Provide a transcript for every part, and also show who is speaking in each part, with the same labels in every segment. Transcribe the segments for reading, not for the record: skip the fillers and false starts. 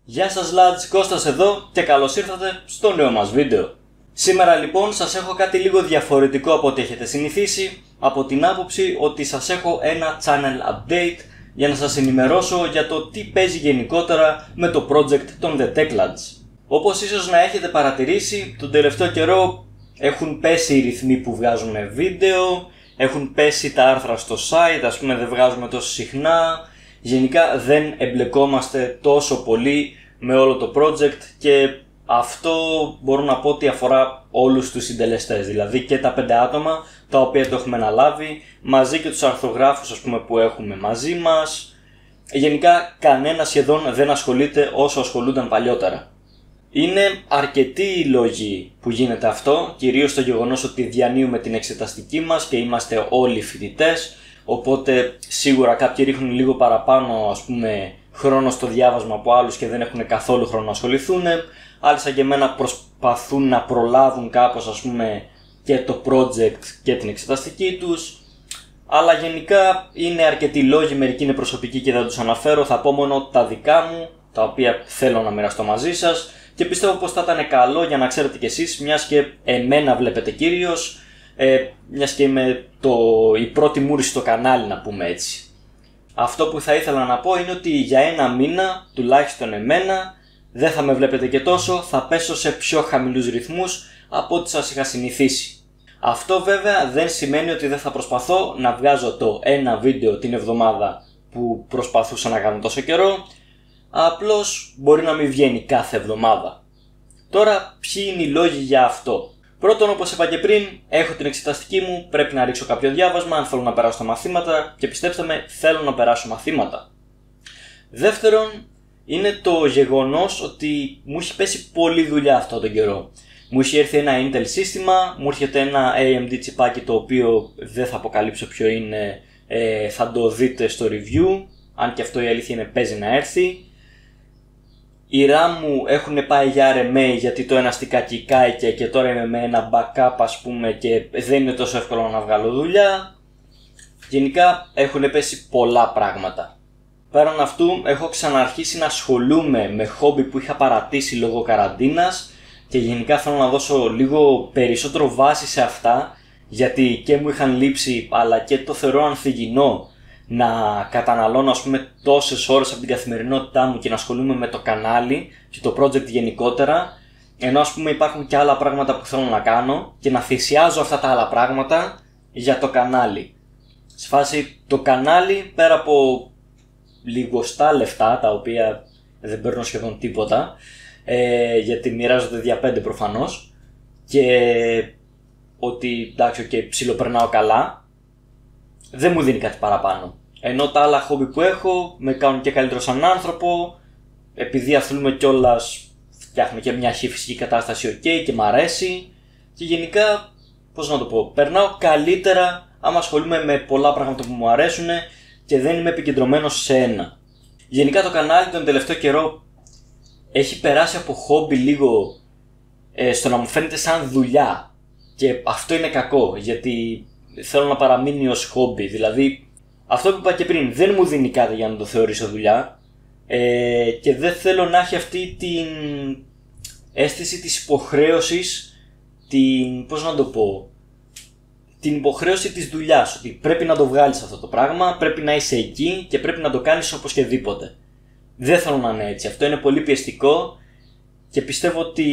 Speaker 1: Γεια σας lads, Κώστας εδώ και καλώς ήρθατε στο νέο μας βίντεο. Σήμερα λοιπόν σας έχω κάτι λίγο διαφορετικό από ό,τι έχετε συνηθίσει, από την άποψη ότι σας έχω ένα channel update για να σας ενημερώσω για το τι παίζει γενικότερα με το project των The Tech Lads. Όπως ίσως να έχετε παρατηρήσει, τον τελευταίο καιρό έχουν πέσει οι ρυθμοί που βγάζουμε βίντεο, έχουν πέσει τα άρθρα στο site, ας πούμε δεν βγάζουμε τόσο συχνά. Γενικά δεν εμπλεκόμαστε τόσο πολύ με όλο το project και αυτό μπορώ να πω ότι αφορά όλους τους συντελεστές, δηλαδή και τα 5 άτομα τα οποία το έχουμε αναλάβει, μαζί και τους αρθρογράφους ας πούμε που έχουμε μαζί μας. Γενικά κανένα σχεδόν δεν ασχολείται όσο ασχολούνταν παλιότερα. Είναι αρκετοί οι λόγοι που γίνεται αυτό, κυρίως το γεγονός ότι διανύουμε την εξεταστική μας και είμαστε όλοι φοιτητές. Οπότε σίγουρα κάποιοι ρίχνουν λίγο παραπάνω ας πούμε χρόνο στο διάβασμα από άλλους και δεν έχουν καθόλου χρόνο να ασχοληθούν. Άλλοι σαν και εμένα προσπαθούν να προλάβουν κάπως ας πούμε και το project και την εξεταστική τους. Αλλά γενικά είναι αρκετοί λόγοι, μερικοί είναι προσωπικοί και δεν τους αναφέρω. Θα πω μόνο τα δικά μου, τα οποία θέλω να μοιραστώ μαζί σας και πιστεύω πως θα ήταν καλό για να ξέρετε κι εσείς, μιας και εμένα βλέπετε κυρίως. Μιας και είμαι η πρώτη μούρη στο κανάλι να πούμε έτσι. Αυτό που θα ήθελα να πω είναι ότι για ένα μήνα, τουλάχιστον εμένα, δεν θα με βλέπετε και τόσο, θα πέσω σε πιο χαμηλούς ρυθμούς από ό,τι σας είχα συνηθίσει. Αυτό βέβαια δεν σημαίνει ότι δεν θα προσπαθώ να βγάζω το ένα βίντεο την εβδομάδα που προσπαθούσα να κάνω τόσο καιρό, απλώς μπορεί να μην βγαίνει κάθε εβδομάδα. Τώρα ποιοι είναι οι λόγοι για αυτό? Πρώτον, όπως είπα και πριν, έχω την εξεταστική μου, πρέπει να ρίξω κάποιο διάβασμα αν θέλω να περάσω τα μαθήματα και πιστέψτε με, θέλω να περάσω μαθήματα. Δεύτερον, είναι το γεγονός ότι μου έχει πέσει πολλή δουλειά αυτόν τον καιρό. Μου έχει έρθει ένα Intel σύστημα, μου έρχεται ένα AMD τσιπάκι το οποίο δεν θα αποκαλύψω ποιο είναι, θα το δείτε στο review, αν και αυτό η αλήθεια είναι παίζει να έρθει. Οι RAM μου έχουν πάει για RMA γιατί το ένα στικάκι κάηκε και τώρα είμαι με ένα backup ας πούμε και δεν είναι τόσο εύκολο να βγάλω δουλειά. Γενικά έχουν πέσει πολλά πράγματα. Πέραν αυτού έχω ξαναρχίσει να ασχολούμαι με χόμπι που είχα παρατήσει λόγω καραντίνας και γενικά θέλω να δώσω λίγο περισσότερο βάση σε αυτά γιατί και μου είχαν λείψει αλλά και το θεωρώ ανθυγινό να καταναλώνω ας πούμε τόσες ώρες από την καθημερινότητά μου και να ασχολούμαι με το κανάλι και το project γενικότερα, ενώ ας πούμε υπάρχουν και άλλα πράγματα που θέλω να κάνω και να θυσιάζω αυτά τα άλλα πράγματα για το κανάλι. Σε φάση το κανάλι πέρα από λιγοστά λεφτά τα οποία δεν παίρνω σχεδόν τίποτα γιατί μοιράζονται δια 5 προφανώς και ότι εντάξει okay, ψιλοπερνάω καλά, δεν μου δίνει κάτι παραπάνω. Ενώ τα άλλα χόμπι που έχω με κάνουν και καλύτερο σαν άνθρωπο, επειδή αθλούμε κιόλας, φτιάχνω και μια φυσική κατάσταση ok και μ' αρέσει και γενικά, πώς να το πω, περνάω καλύτερα άμα ασχολούμαι με πολλά πράγματα που μου αρέσουν και δεν είμαι επικεντρωμένος σε ένα. Γενικά το κανάλι τον τελευταίο καιρό έχει περάσει από χόμπι λίγο στο να μου φαίνεται σαν δουλειά και αυτό είναι κακό γιατί θέλω να παραμείνει ως χόμπι, δηλαδή αυτό που είπα και πριν δεν μου δίνει κάτι για να το θεωρήσω δουλειά και δεν θέλω να έχει αυτή την αίσθηση της υποχρέωσης, πώς να το πω, την υποχρέωση της δουλειάς, ότι πρέπει να το βγάλεις αυτό το πράγμα, πρέπει να είσαι εκεί και πρέπει να το κάνεις οπωσδήποτε. Δεν θέλω να είναι έτσι, αυτό είναι πολύ πιεστικό και πιστεύω ότι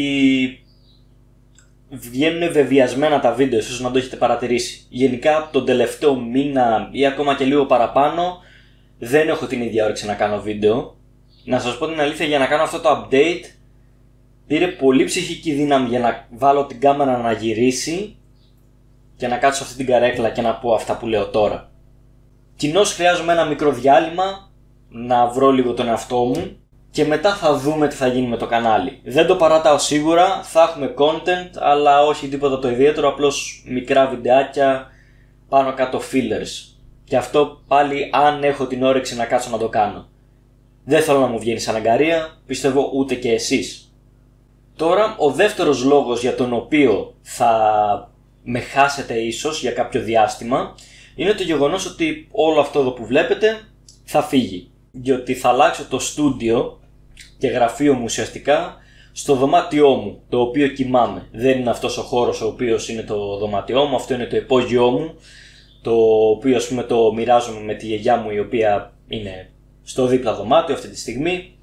Speaker 1: βγαίνουν βεβαιασμένα τα βίντεο, ίσως να το έχετε παρατηρήσει. Γενικά τον τελευταίο μήνα ή ακόμα και λίγο παραπάνω δεν έχω την ίδια όρεξη να κάνω βίντεο. Να σας πω την αλήθεια, για να κάνω αυτό το update πήρε πολύ ψυχική δύναμη για να βάλω την κάμερα να γυρίσει και να κάτσω αυτή την καρέκλα και να πω αυτά που λέω τώρα. Κοινώς χρειάζομαι ένα μικρό διάλειμμα να βρω λίγο τον εαυτό μου και μετά θα δούμε τι θα γίνει με το κανάλι. Δεν το παρατάω σίγουρα, θα έχουμε content, αλλά όχι τίποτα το ιδιαίτερο, απλώς μικρά βιντεάκια πάνω κάτω fillers. Και αυτό πάλι αν έχω την όρεξη να κάτσω να το κάνω. Δεν θέλω να μου βγαίνει σαν αγκαρία, πιστεύω ούτε και εσείς. Τώρα ο δεύτερος λόγος για τον οποίο θα με χάσετε ίσως για κάποιο διάστημα είναι το γεγονός ότι όλο αυτό εδώ που βλέπετε θα φύγει. Διότι θα αλλάξω το στούντιο και γραφείο μου ουσιαστικά στο δωμάτιό μου, το οποίο κοιμάμαι. Δεν είναι αυτός ο χώρος ο οποίος είναι το δωμάτιό μου, αυτό είναι το υπόγειό μου, το οποίο ας πούμε το μοιράζομαι με τη γιαγιά μου, η οποία είναι στο δίπλα δωμάτιο αυτή τη στιγμή.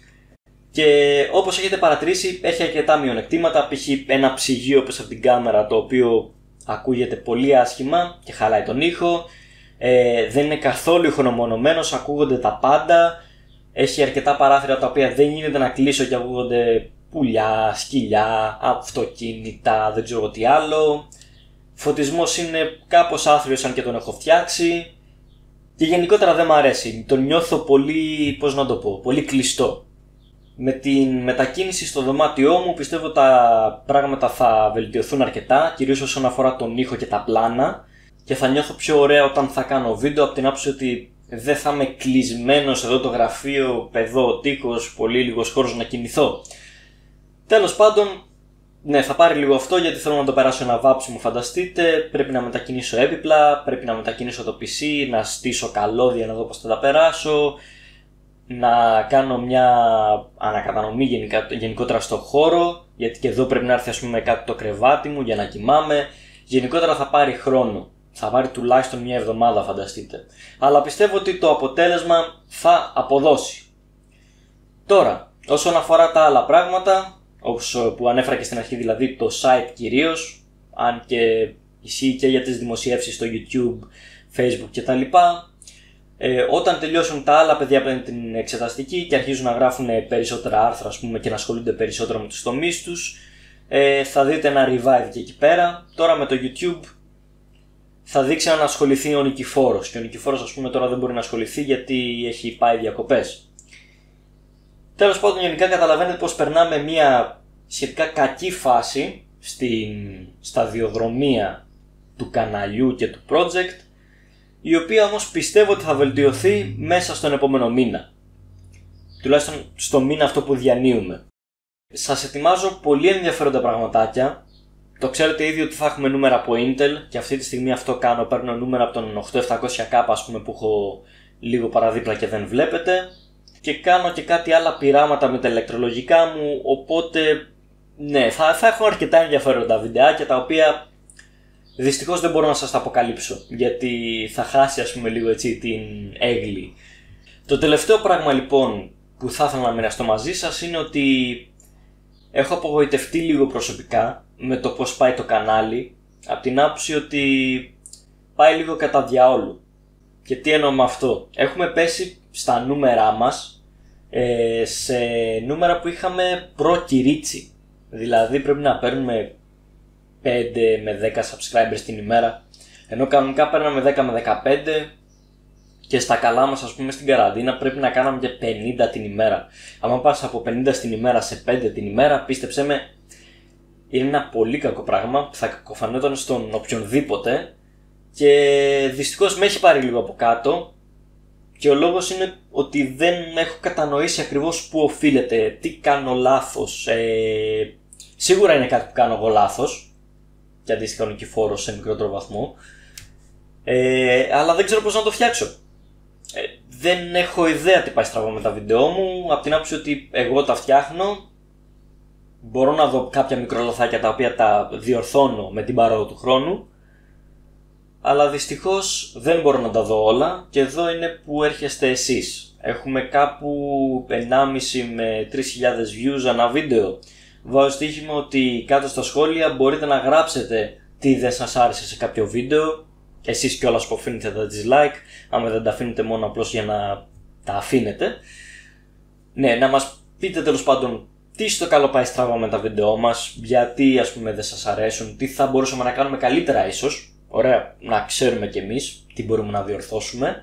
Speaker 1: Και όπως έχετε παρατηρήσει, έχει αρκετά μειονεκτήματα, π.χ. ένα ψυγείο όπως από την κάμερα, το οποίο ακούγεται πολύ άσχημα και χαλάει τον ήχο. Δεν είναι καθόλου ηχονομονωμένος, ακούγονται τα πάντα. Έχει αρκετά παράθυρα τα οποία δεν γίνεται να κλείσω και ακούγονται πουλιά, σκυλιά, αυτοκίνητα, δεν ξέρω τι άλλο. Φωτισμός είναι κάπως άθλιος αν και τον έχω φτιάξει. Και γενικότερα δεν μ' αρέσει, τον νιώθω πολύ, πώς να το πω, πολύ κλειστό. Με την μετακίνηση στο δωμάτιό μου πιστεύω τα πράγματα θα βελτιωθούν αρκετά, κυρίως όσον αφορά τον ήχο και τα πλάνα, και θα νιώθω πιο ωραία όταν θα κάνω βίντεο, από την άποψη ότι δεν θα είμαι κλεισμένος εδώ το γραφείο, παιδό, τείχος, πολύ λίγος χώρος να κινηθώ. Τέλος πάντων, ναι, θα πάρει λίγο αυτό γιατί θέλω να το περάσω ένα βάψιμο, φανταστείτε. Πρέπει να μετακινήσω έπιπλα, πρέπει να μετακινήσω το PC, να στήσω καλώδια να δω πώς θα τα περάσω, να κάνω μια ανακατανομή γενικότερα στο χώρο, γιατί και εδώ πρέπει να έρθει ας πούμε κάτι το κρεβάτι μου για να κοιμάμαι. Γενικότερα θα πάρει χρόνο. Θα πάρει τουλάχιστον μια εβδομάδα, φανταστείτε. Αλλά πιστεύω ότι το αποτέλεσμα θα αποδώσει. Τώρα, όσον αφορά τα άλλα πράγματα, όπως που ανέφερα και στην αρχή, δηλαδή το site κυρίως, αν και ισχύει και για τις δημοσιεύσεις στο YouTube, Facebook κτλ. Όταν τελειώσουν τα άλλα παιδιά από την εξεταστική και αρχίζουν να γράφουν περισσότερα άρθρα ας πούμε, και να ασχολούνται περισσότερο με τους τομείς τους, θα δείτε ένα revive και εκεί πέρα. Τώρα με το YouTube θα δείξει να ασχοληθεί ο Νικηφόρος, και ο Νικηφόρος ας πούμε τώρα δεν μπορεί να ασχοληθεί γιατί έχει πάει διακοπές. Τέλος πάντων, γενικά καταλαβαίνετε πως περνάμε μια σχετικά κακή φάση στην σταδιοδρομία του καναλιού και του project, η οποία όμως πιστεύω ότι θα βελτιωθεί μέσα στον επόμενο μήνα. Τουλάχιστον στο μήνα αυτό που διανύουμε. Σας ετοιμάζω πολύ ενδιαφέροντα πραγματάκια. Το ξέρετε ήδη ότι θα έχουμε νούμερα από Intel και αυτή τη στιγμή αυτό κάνω. Παίρνω νούμερα από τον 8700K ας πούμε, που έχω λίγο παραδίπλα και δεν βλέπετε. Και κάνω και κάτι άλλα πειράματα με τα ηλεκτρολογικά μου. Οπότε ναι, θα έχω αρκετά ενδιαφέροντα βιντεάκια, τα οποία δυστυχώς δεν μπορώ να σας τα αποκαλύψω, γιατί θα χάσει ας πούμε λίγο έτσι την έγκλη. Το τελευταίο πράγμα λοιπόν που θα ήθελα να μοιραστώ μαζί σας είναι ότι έχω απογοητευτεί λίγο προσωπικά με το πως πάει το κανάλι, από την άποψη ότι πάει λίγο κατά διαόλου. Και τι εννοώ με αυτό? Έχουμε πέσει στα νούμερά μας σε νούμερα που είχαμε προ-Κυρίτσι. Δηλαδή πρέπει να παίρνουμε 5 με 10 subscribers την ημέρα, ενώ κανονικά παίρναμε 10 με 15 και στα καλά μας ας πούμε στην καραντίνα πρέπει να κάναμε και 50 την ημέρα. Αν πας από 50 στην ημέρα σε 5 την ημέρα, πίστεψέ με, είναι ένα πολύ κακό πράγμα που θα κακοφανόταν στον οποιονδήποτε, και δυστυχώς με έχει πάρει λίγο από κάτω, και ο λόγος είναι ότι δεν έχω κατανοήσει ακριβώς πού οφείλεται, τι κάνω λάθος. Σίγουρα είναι κάτι που κάνω εγώ λάθος, και αντίστοιχα ο Νικηφόρος σε μικρότερο βαθμό, αλλά δεν ξέρω πώς να το φτιάξω. Δεν έχω ιδέα τι πάει στραβά με τα βίντεό μου, από την άποψη ότι εγώ τα φτιάχνω, μπορώ να δω κάποια μικρολαθάκια τα οποία τα διορθώνω με την παρόδο του χρόνου, αλλά δυστυχώς δεν μπορώ να τα δω όλα, και εδώ είναι που έρχεστε εσείς. Έχουμε κάπου 1,5 με 3.000 views ανά βίντεο. Βάζω στοίχημα ότι κάτω στα σχόλια μπορείτε να γράψετε τι δεν σας άρεσε σε κάποιο βίντεο, εσείς κιόλας που αφήνετε τα dislike, άμα δεν τα αφήνετε μόνο απλώς για να τα αφήνετε. Ναι, να μας πείτε τέλος πάντων τι στο καλό πάει στραβά με τα βίντεό μας, γιατί ας πούμε δεν σας αρέσουν, τι θα μπορούσαμε να κάνουμε καλύτερα ίσως. Ωραία, να ξέρουμε κι εμείς τι μπορούμε να διορθώσουμε,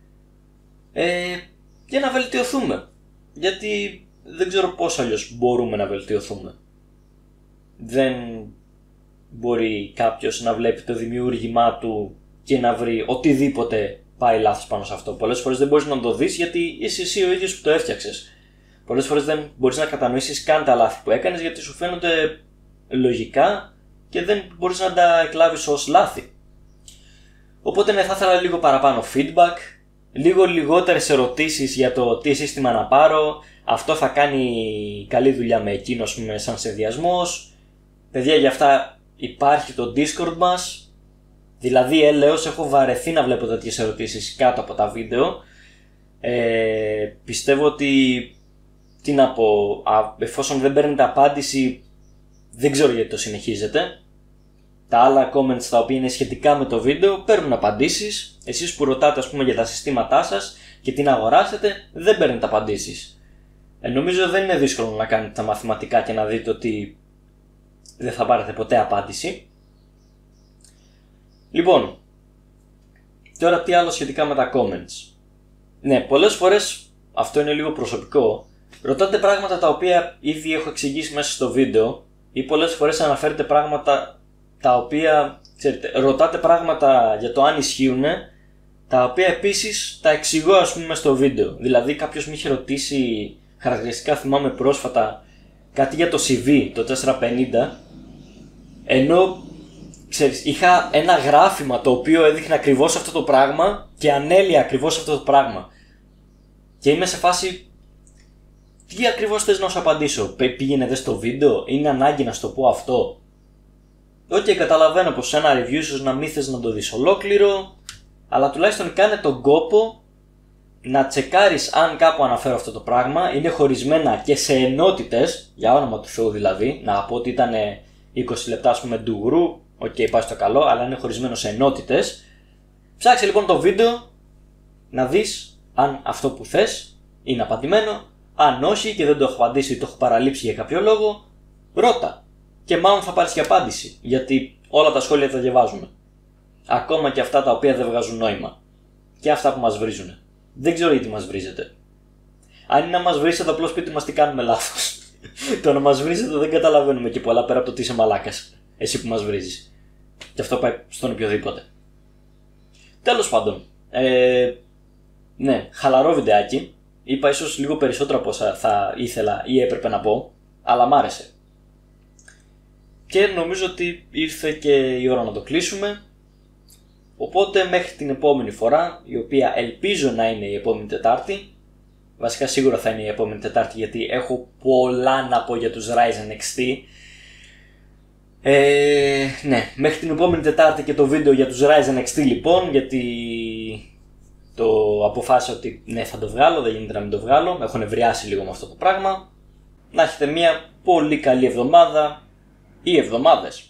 Speaker 1: για να βελτιωθούμε, γιατί δεν ξέρω πώς αλλιώς μπορούμε να βελτιωθούμε. Δεν μπορεί κάποιος να βλέπει το δημιούργημά του και να βρει οτιδήποτε πάει λάθος πάνω σε αυτό. Πολλές φορές δεν μπορείς να το δεις γιατί είσαι εσύ ο ίδιος που το έφτιαξες. Πολλές φορές δεν μπορείς να κατανοήσεις καν τα λάθη που έκανες, γιατί σου φαίνονται λογικά και δεν μπορείς να τα εκλάβεις ως λάθη. Οπότε ναι, θα ήθελα λίγο παραπάνω feedback, λίγο λιγότερες ερωτήσεις για το τι σύστημα να πάρω, αυτό θα κάνει καλή δουλειά με εκείνο, ας πούμε, σαν συνδυασμός. Παιδιά, για αυτά υπάρχει το Discord μας. Δηλαδή, έλεος, έχω βαρεθεί να βλέπω τέτοιες ερωτήσεις κάτω από τα βίντεο. Πιστεύω ότι, τι να πω, εφόσον δεν παίρνετε απάντηση, δεν ξέρω γιατί το συνεχίζετε. Τα άλλα comments τα οποία είναι σχετικά με το βίντεο παίρνουν απαντήσεις. Εσείς που ρωτάτε, ας πούμε, για τα συστήματά σας και τι να αγοράσετε, δεν παίρνετε απαντήσεις. Νομίζω δεν είναι δύσκολο να κάνετε τα μαθηματικά και να δείτε ότι δεν θα πάρετε ποτέ απάντηση. Λοιπόν, τώρα τι άλλο σχετικά με τα comments. Ναι, πολλές φορές, αυτό είναι λίγο προσωπικό, ρωτάτε πράγματα τα οποία ήδη έχω εξηγήσει μέσα στο βίντεο, ή πολλές φορές αναφέρετε πράγματα τα οποία, ξέρετε, ρωτάτε πράγματα για το αν ισχύουν, τα οποία επίσης τα εξηγώ, ας πούμε, στο βίντεο. Δηλαδή κάποιος με είχε ρωτήσει χαρακτηριστικά, θυμάμαι πρόσφατα, κάτι για το CV, το 450, ενώ, ξέρεις, είχα ένα γράφημα το οποίο έδειχνε ακριβώς αυτό το πράγμα και ανέλυε ακριβώς αυτό το πράγμα. Και είμαι σε φάση, τι ακριβώς θες να σου απαντήσω, πήγαινε δε στο βίντεο, είναι ανάγκη να σου το πω αυτό? Ok, καταλαβαίνω πως σε ένα review ίσως να μην θες να το δεις ολόκληρο, αλλά τουλάχιστον κάνε τον κόπο να τσεκάρεις αν κάπου αναφέρω αυτό το πράγμα, είναι χωρισμένα και σε ενότητες, για όνομα του Θεού δηλαδή, να πω ότι ήταν 20 λεπτά, ας πούμε, ντουγρού, ok, πάει στο καλό, αλλά είναι χωρισμένο σε ενότητες. Ψάξε λοιπόν το βίντεο να δεις αν αυτό που θες είναι απαντημένο. Αν όχι και δεν το έχω απαντήσει ή το έχω παραλείψει για κάποιο λόγο, ρώτα. Και μάλλον θα πάρεις και απάντηση, γιατί όλα τα σχόλια τα διαβάζουμε. Ακόμα και αυτά τα οποία δεν βγάζουν νόημα. Και αυτά που μας βρίζουν. Δεν ξέρω γιατί μας βρίζετε. Αν είναι να μας βρίζετε, απλώς πείτε μας τι κάνουμε λάθος. Το να μας βρίζετε δεν καταλαβαίνουμε και πολλά πέρα από το ότι είσαι μαλάκας. Εσύ που μας βρίζεις. Και αυτό πάει στον οποιοδήποτε. Τέλος πάντων. Ναι, χαλαρό βιντεάκι. Είπα ίσως λίγο περισσότερο από όσα θα ήθελα ή έπρεπε να πω, αλλά μ' άρεσε. Και νομίζω ότι ήρθε και η ώρα να το κλείσουμε. Οπότε μέχρι την επόμενη φορά, η οποία ελπίζω να είναι η επόμενη Τετάρτη. Βασικά σίγουρα θα είναι η επόμενη Τετάρτη, γιατί έχω πολλά να πω για τους Ryzen XT. Ναι, μέχρι την επόμενη Τετάρτη και το βίντεο για τους Ryzen XT λοιπόν, γιατί το αποφάσισα ότι ναι, θα το βγάλω, δεν γίνεται να μην το βγάλω. Έχω νευριάσει λίγο με αυτό το πράγμα. Να έχετε μια πολύ καλή εβδομάδα ή εβδομάδες.